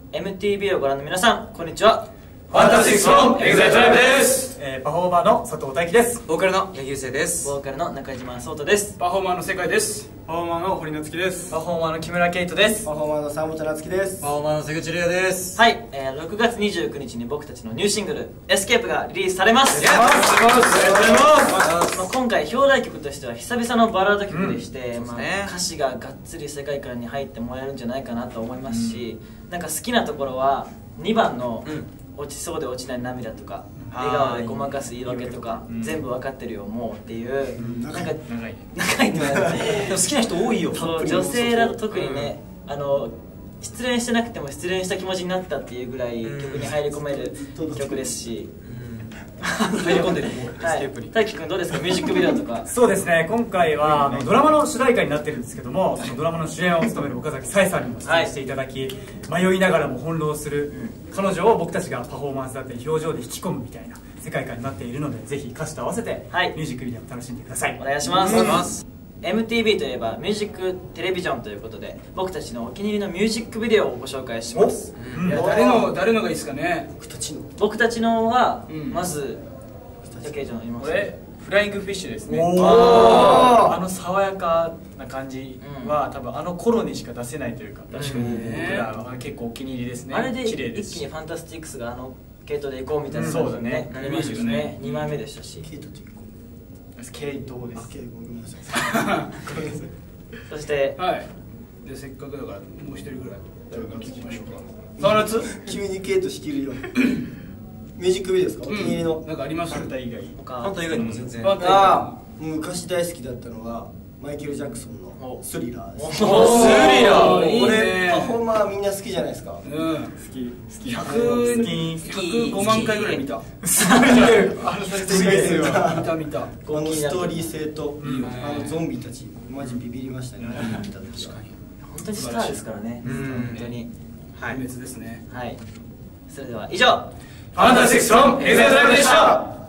MTV をご覧の皆さん、こんにちは。 ファンタスティックスフロムエグザイルトライブです。 パフォーマーの佐藤大樹です。 ボーカルの柳生です。 ボーカルの中島壮太です。 パフォーマーの世界です。 パフォーマーの堀夏樹です。 パフォーマーの木村圭人です。 パフォーマーの沢本夏樹です。 パフォーマーの瀬口玲也です。 はい、6月29日に僕たちのニューシングル「エスケープ」がリリースされます。今回表題曲としては久々のバラード曲でして、歌詞ががっつり世界観に入ってもらえるんじゃないかなと思いますし、なんか好きなところは2番の落ちそうで落ちない涙とか、笑顔でごまかす言い訳とか、全部分かってるよもうっていう、なんか長いって言われて好きな人多いよ。 そう、女性だと特にね、失恋してなくても失恋した気持ちになったっていうぐらい曲に入り込める曲ですし、 入り込んでる。 大輝くんどうですか、ミュージックビデオとか。 そうですね、今回はドラマの主題歌になってるんですけども、そのドラマの主演を務める岡崎紗絵さんにも出演していただき、迷いながらも翻弄する彼女を僕たちがパフォーマンスだったり表情で引き込むみたいな世界観になっているので、ぜひ歌詞と合わせてミュージックビデオを楽しんでください。 お願いします。MTV といえばミュージックテレビジョンということで、僕たちのお気に入りのミュージックビデオをご紹介します。 誰のがいいですかね。 僕たちのはまず竹内の言います。 これフライングフィッシュですね。爽やかな感じは多分あの頃にしか出せないというか、確かに僕らは結構お気に入りですね。 あれで一気にファンタスティックスが系統で行こうみたいなそうだね、 なりましたね。2枚目でしたし、 系統です。 ごめんなさい。 そしてでせっかくだからもう一人ぐらい誰か聞きましょうか。 沢夏急にケイト仕切るよ。ミュージックビデオですか、お気に入りの。 なんかあります？ ファンタ以外。 ファンタ以外にも全然。 昔大好きだったのはマイケル・ジャクソンのスリラーです。 スリラーいいね。 これパフォーマーみんな好きじゃないですか。 好き 105万回ぐらい見た。 見たストーリー性とゾンビたちマジビビりましたね。見た時は本当にスターですからね。本当に不滅ですね。 はい、それでは以上ファンタスティックスフロムエグザイルトライブでした。